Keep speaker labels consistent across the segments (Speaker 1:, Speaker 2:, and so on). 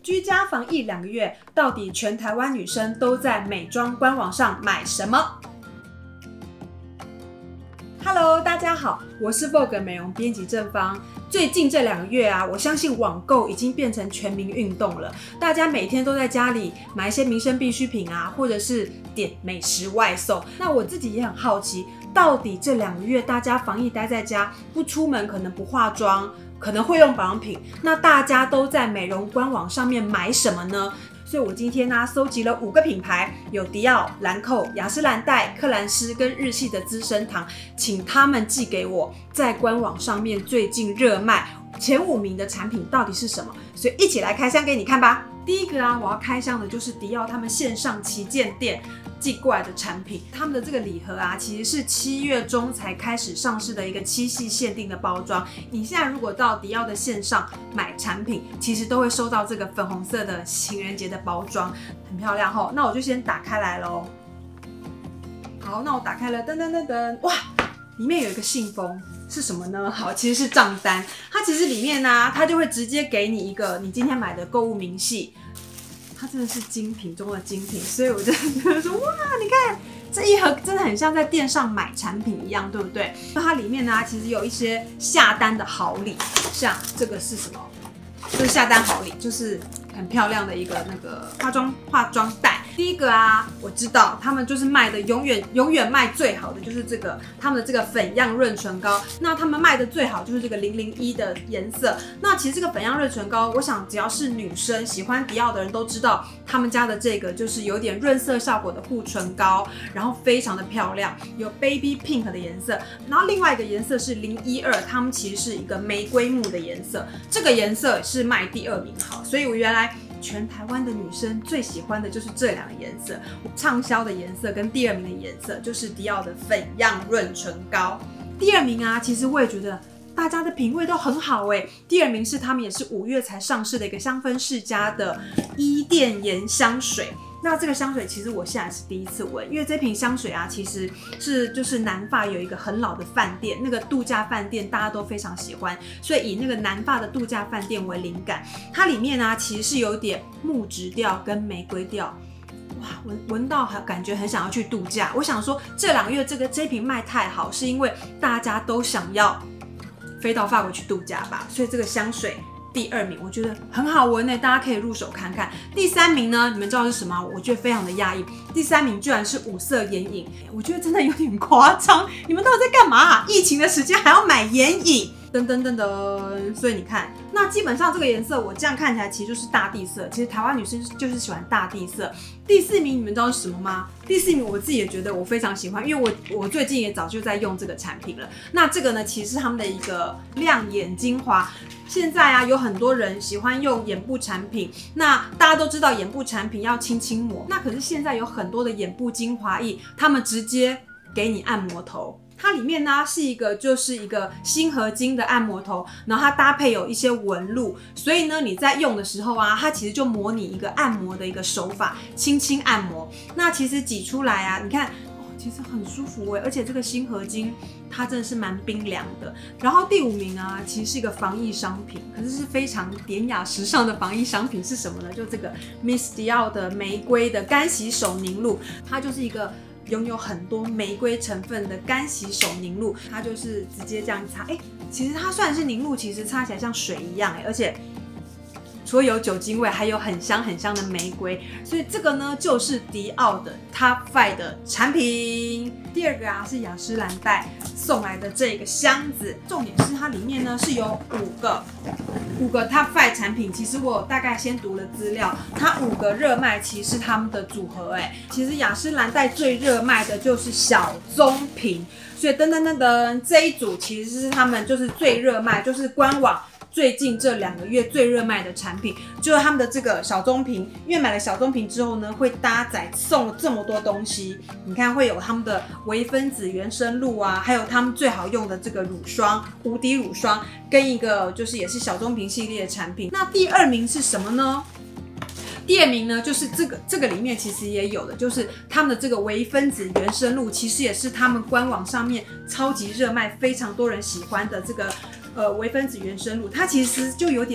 Speaker 1: 居家防疫2个月，到底全台湾女生都在美妆官网上买什么？Hello， 大家好，我是 Vogue 美容编辑正方。最近这2个月啊，我相信网购已经变成全民运动了。大家每天都在家里买一些民生必需品啊，或者是点美食外送。那我自己也很好奇，到底这2个月大家防疫待在家，不出门，可能不化妆，可能会用保养品，那大家都在美容官网上面买什么呢？所以我今天呢，搜集了5个品牌，有迪奥、兰蔻、雅诗兰黛、克兰诗跟日系的资生堂，请他们寄给我在官网上面最近热卖前5名的产品到底是什么？所以一起来开箱给你看吧。第一个啊，我要开箱的就是迪奥他们线上旗舰店寄过来的产品，他们的这个礼盒啊，其实是7月中才开始上市的一个7夕限定的包装。你现在如果到迪奥的线上买产品，其实都会收到这个粉红色的情人节的包装，很漂亮吼。那我就先打开来咯。好，那我打开了，噔噔噔噔，哇，里面有一个信封。是什么呢？好，其实是账单。它其实里面呢，它就会直接给你一个你今天买的购物明细。它真的是精品中的精品，所以我就觉得说，哇，你看这一盒真的很像在店上买产品一样，对不对？那它里面呢，其实有一些下单的好礼，像这个是什么？就是下单好礼，就是很漂亮的一个那个化妆袋。第一个啊，我知道他们就是卖的永远卖最好的就是这个他们的这个粉样润唇膏。那他们卖的最好就是这个001的颜色。那其实这个粉样润唇膏，我想只要是女生喜欢迪奥的人都知道，他们家的这个就是有点润色效果的护唇膏，然后非常的漂亮，有 baby pink 的颜色。然后另外一个颜色是012，他们其实是一个玫瑰木的颜色，这个颜色是卖第2名好，所以我原来全台湾的女生最喜欢的就是这2个颜色，畅销的颜色跟第2名的颜色就是迪奥的粉样润唇膏。第2名啊，其实我也觉得大家的品味都很好欸。第2名是他们也是5月才上市的一个香氛世家的伊甸盐香水。那这个香水其实我现在是第一次闻，因为这瓶香水啊，其实是就是南法有一个很老的饭店，那个度假饭店大家都非常喜欢，所以以那个南法的度假饭店为灵感，它里面啊其实是有点木质调跟玫瑰调。哇，闻到感觉很想要去度假。我想说这2个月这瓶卖太好，是因为大家都想要飞到法国去度假吧，所以这个香水第2名，我觉得很好闻欸，大家可以入手看看。第3名呢，你们知道是什么？我觉得非常的讶异，第3名居然是5色眼影，我觉得真的有点夸张。你们到底在干嘛啊？疫情的时间还要买眼影？噔噔噔噔，所以你看，那基本上这个颜色我这样看起来其实就是大地色，其实台湾女生就是喜欢大地色。第4名你们知道是什么吗？第4名我自己也觉得我非常喜欢，因为我最近也早就在用这个产品了。那这个呢，其实是他们的一个亮眼精华。现在啊，有很多人喜欢用眼部产品，那大家都知道眼部产品要轻轻抹，那可是现在有很多的眼部精华液，他们直接给你按摩头。它里面呢是就是一个锌合金的按摩头，然后它搭配有一些纹路，所以呢你在用的时候啊，它其实就模拟一个按摩的一个手法，轻轻按摩。那其实挤出来啊，你看其实很舒服欸，而且这个锌合金它真的是蛮冰凉的。然后第5名啊，其实是一个防疫商品，可是是非常典雅时尚的防疫商品是什么呢？就这个 Miss 迪奥的玫瑰的干洗手凝露，它就是一个拥有很多玫瑰成分的干洗手凝露，它就是直接这样擦，其实它虽然是凝露，其实擦起来像水一样而且除了有酒精味，还有很香很香的玫瑰，所以这个呢就是迪奥的 Top 5的产品。第2个啊是雅诗兰黛送来的这个箱子，重点是它里面呢是有5个 Top 5产品。其实我大概先读了资料，它5个热卖其实是他们的组合其实雅诗兰黛最热卖的就是小棕瓶，所以噔噔噔噔这一组其实是他们就是最热卖，就是官网最近这2个月最热卖的产品，就是他们的这个小棕瓶。因为买了小棕瓶之后呢，会搭载送了这么多东西，你看会有他们的微分子原生露啊，还有他们最好用的这个乳霜，无敌乳霜，跟一个就是也是小棕瓶系列的产品。那第2名是什么呢？第2名呢，就是这个里面其实也有的，就是他们的这个微分子原生露，其实也是他们官网上面超级热卖，非常多人喜欢的这个微分子原生露。它其实就有点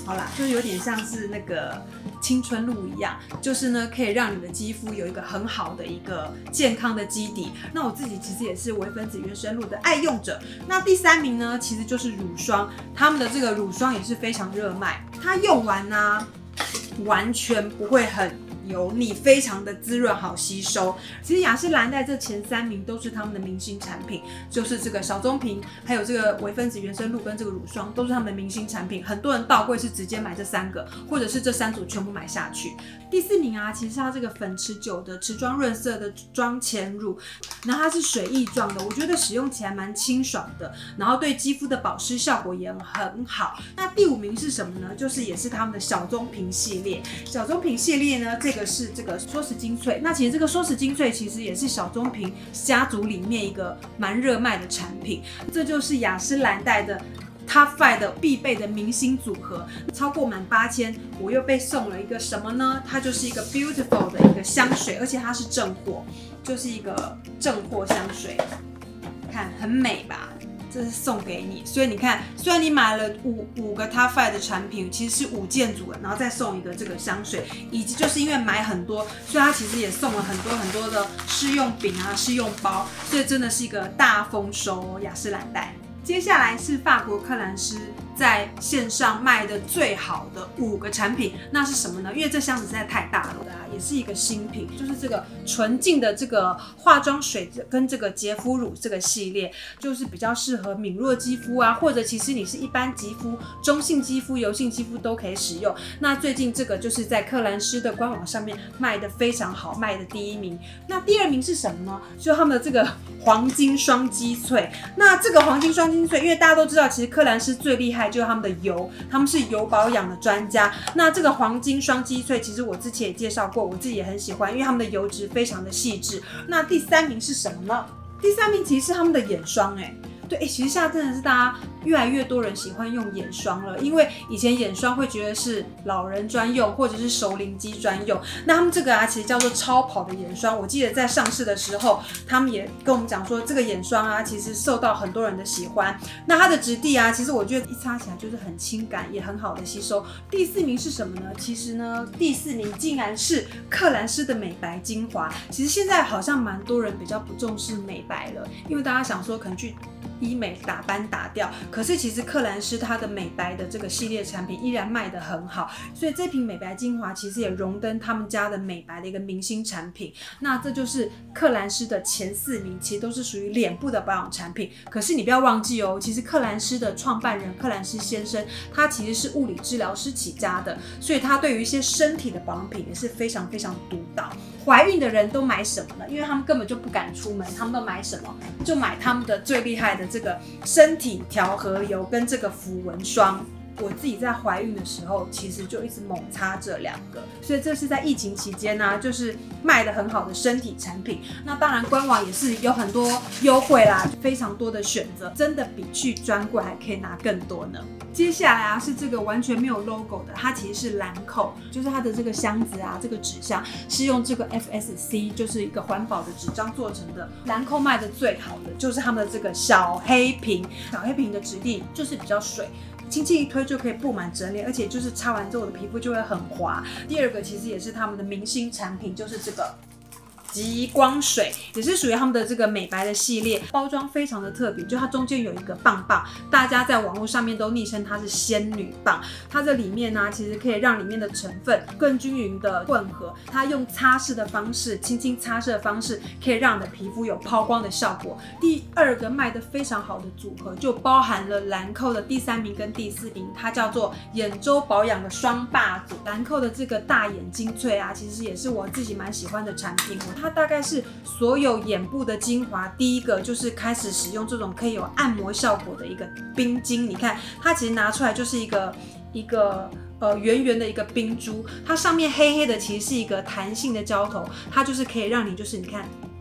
Speaker 1: 好啦，就有点像是那个青春露一样，就是呢可以让你的肌肤有一个很好的一个健康的基底。那我自己其实也是微分子原生露的爱用者。那第3名呢，其实就是乳霜，他们的这个乳霜也是非常热卖，它用完呢完全不会很油腻，非常的滋润，好吸收。其实雅诗兰黛这前3名都是他们的明星产品，就是这个小棕瓶，还有这个微分子原生露跟这个乳霜都是他们的明星产品。很多人到柜是直接买这3个，或者是这3组全部买下去。第4名啊，其实是它这个粉持久的持妆润色的妆前乳，然后它是水液状的，我觉得使用起来蛮清爽的，然后对肌肤的保湿效果也很好。那第5名是什么呢？就是也是他们的小棕瓶系列。小棕瓶系列呢，这个是这个缩时精粹。那其实这个缩时精粹其实也是小棕瓶家族里面一个蛮热卖的产品。这就是雅诗兰黛的Top 5的必备的明星组合，超过满8000，我又被送了一个什么呢？它就是一个 Beautiful 的一个香水，而且它是正货，就是一个正货香水，看很美吧？这是送给你，所以你看，虽然你买了五个 Top 5的产品，其实是5件组的，然后再送一个这个香水，以及就是因为买很多，所以它其实也送了很多的试用饼啊、试用包，所以真的是一个大丰收哦，雅诗兰黛。接下来是法国克兰诗在线上卖的最好的5个产品，那是什么呢？因为这箱子实在太大了啊，也是一个新品，就是这个纯净的这个化妆水跟这个洁肤乳这个系列，就是比较适合敏弱肌肤啊，或者其实你是一般肌肤、中性肌肤、油性肌肤都可以使用。那最近这个就是在克兰诗的官网上面卖的非常好，卖的第1名。那第2名是什么呢？就他们的这个黄金双肌萃。那这个黄金双肌萃，因为大家都知道，其实克兰诗最厉害就是他们的油，他们是油保养的专家。那这个黄金双肌萃，其实我之前也介绍过，我自己也很喜欢，因为他们的油脂非常的细致。那第3名是什么呢？第3名其实是他们的眼霜，对，其实现在真的是大家越来越多人喜欢用眼霜了，因为以前眼霜会觉得是老人专用或者是熟龄肌专用，那他们这个啊其实叫做超跑的眼霜。我记得在上市的时候，他们也跟我们讲说，这个眼霜啊其实受到很多人的喜欢。那它的质地啊，其实我觉得一擦起来就是很轻感，也很好的吸收。第4名是什么呢？其实呢，第4名竟然是克兰诗的美白精华。其实现在好像蛮多人比较不重视美白了，因为大家想说可能去医美打斑打掉，可是其实克兰诗它的美白的这个系列产品依然卖得很好，所以这瓶美白精华其实也荣登他们家的美白的一个明星产品。那这就是克兰诗的前4名，其实都是属于脸部的保养产品。可是你不要忘记哦，其实克兰诗的创办人克兰诗先生，他其实是物理治疗师起家的，所以他对于一些身体的保养品也是非常非常独到。怀孕的人都买什么呢？因为他们根本就不敢出门，他们都买什么？就买他们的最厉害的这个身体调和油跟这个抚纹霜。我自己在怀孕的时候，其实就一直猛擦这2个，所以这是在疫情期间呢，就是卖的很好的身体产品。那当然官网也是有很多优惠啦，非常多的选择，真的比去专柜还可以拿更多呢。接下来啊是这个完全没有 logo 的，它其实是兰蔻，就是它的这个箱子啊，这个纸箱是用这个 FSC， 就是一个环保的纸张做成的。兰蔻卖的最好的就是他们的这个小黑瓶，小黑瓶的质地就是比较水。轻轻一推就可以布满整脸，而且就是擦完之后我的皮肤就会很滑。第2个其实也是他们的明星产品，就是这个极光水，也是属于他们的这个美白的系列，包装非常的特别，就它中间有一个棒棒，大家在网络上面都昵称它是仙女棒。它这里面呢，其实可以让里面的成分更均匀的混合，它用擦拭的方式，轻轻擦拭的方式，可以让你的皮肤有抛光的效果。第2个卖的非常好的组合，就包含了兰蔻的第3名跟第4名，它叫做眼周保养的双霸组。兰蔻的这个大眼精粹啊，其实也是我自己蛮喜欢的产品。它大概是所有眼部的精华第1个就是开始使用这种可以有按摩效果的一个冰晶。你看它其实拿出来就是一个圆圆的一个冰珠，它上面黑黑的其实是一个弹性的胶头，它就是可以让你就是你看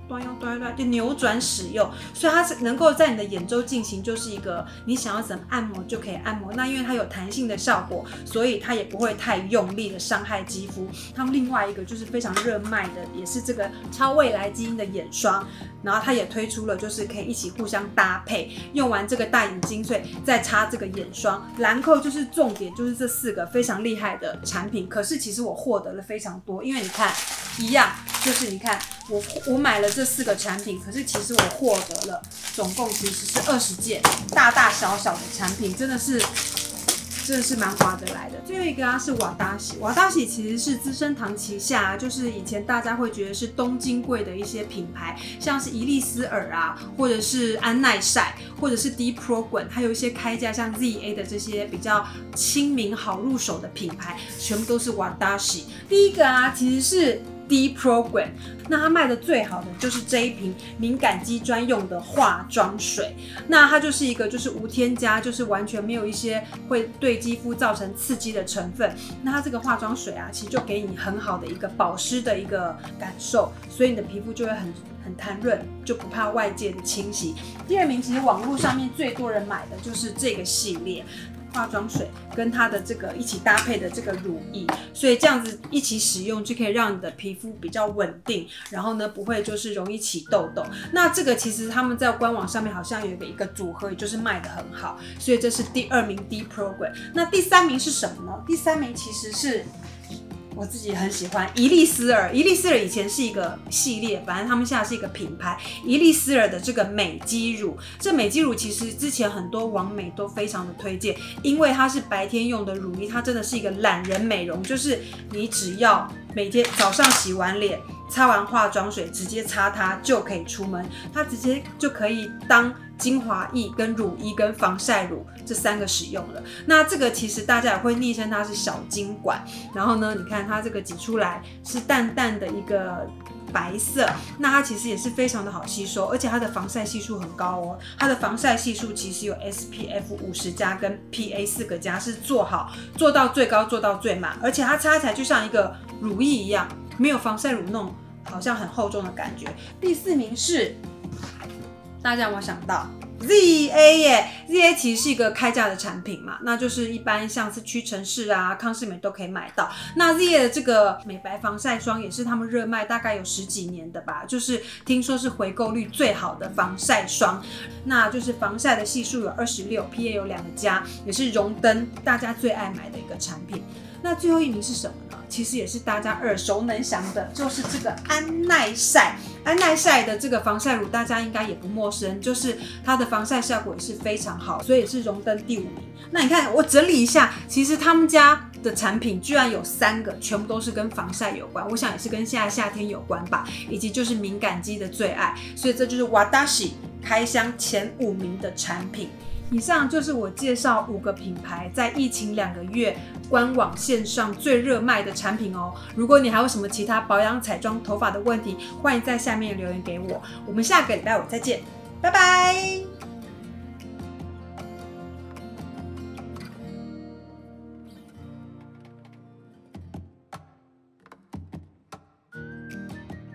Speaker 1: 端就扭转使用，所以它是能够在你的眼周进行，就是一个你想要怎么按摩就可以按摩。那因为它有弹性的效果，所以它也不会太用力的伤害肌肤。他们另外一个就是非常热卖的，也是这个超未来基因的眼霜，然后它也推出了就是可以一起互相搭配，用完这个大眼精粹再擦这个眼霜。兰蔻就是重点，就是这4个非常厉害的产品。可是其实我获得了非常多，因为你看一样，就是你看我买了这4个产品，可是其实我获得了总共其实是20件大大小小的产品，真的是蛮划得来的。最后一个是瓦达喜，瓦达喜其实是资生堂旗下，就是以前大家会觉得是东京贵的一些品牌，像是伊丽丝尔啊，或者是安耐晒，或者是 D Pro 还有一些开价像 ZA 的这些比较亲民好入手的品牌，全部都是瓦达喜。第一个其实是D Program， 那它卖的最好的就是这一瓶敏感肌专用的化妆水，那它就是一个就是无添加，就是完全没有一些会对肌肤造成刺激的成分。那它这个化妆水其实就给你很好的一个保湿的一个感受，所以你的皮肤就会很弹润，就不怕外界的侵袭。第2名其实网络上面最多人买的就是这个系列。化妆水跟它的这个一起搭配的这个乳液，所以这样子一起使用就可以让你的皮肤比较稳定，然后呢不会就是容易起痘痘。那这个其实他们在官网上面好像有一个组合，也就是卖得很好，所以这是第2名 D Program。那第3名是什么呢？第3名其实是我自己很喜欢伊丽丝尔。伊丽丝尔以前是一个系列，反正他们现在是一个品牌。伊丽丝尔的这个美肌乳，这美肌乳其实之前很多网美都非常的推荐，因为它是白天用的乳液，它真的是一个懒人美容，就是你只要每天早上洗完脸，擦完化妆水，直接擦它就可以出门，它直接就可以当精华液、跟乳液、跟防晒乳这3个使用了。那这个其实大家也会昵称它是小金管，然后呢，你看它这个挤出来是淡淡的一个白色，那它其实也是非常的好吸收，而且它的防晒系数很高哦。它的防晒系数其实有 SPF 50+跟 PA 4个+，是做到最高，做到最满，而且它擦起来就像一个乳液一样，没有防晒乳那种好像很厚重的感觉。第4名是。大家有没有想到 ZA 耶 ？ZA 其实是一个开价的产品嘛，那就是一般像是屈臣氏康是美都可以买到。那 ZA 的这个美白防晒霜也是他们热卖大概有10几年的吧，就是听说是回购率最好的防晒霜。那就是防晒的系数有26，PA 有2个+，也是荣登大家最爱买的一个产品。那最后1名是什么呢？其实也是大家耳熟能详的，就是这个安耐晒。安耐晒的这个防晒乳大家应该也不陌生，就是它的防晒效果也是非常好，所以也是荣登第5名。那你看我整理一下，其实他们家的产品居然有3个全部都是跟防晒有关，我想也是跟现在夏天有关吧，以及就是敏感肌的最爱，所以这就是瓦达喜开箱前5名的产品。以上就是我介绍5个品牌在疫情2个月官网线上最热卖的产品哦。如果你还有什么其他保养、彩妆、头发的问题，欢迎在下面留言给我。我们下个礼拜5再见，拜拜。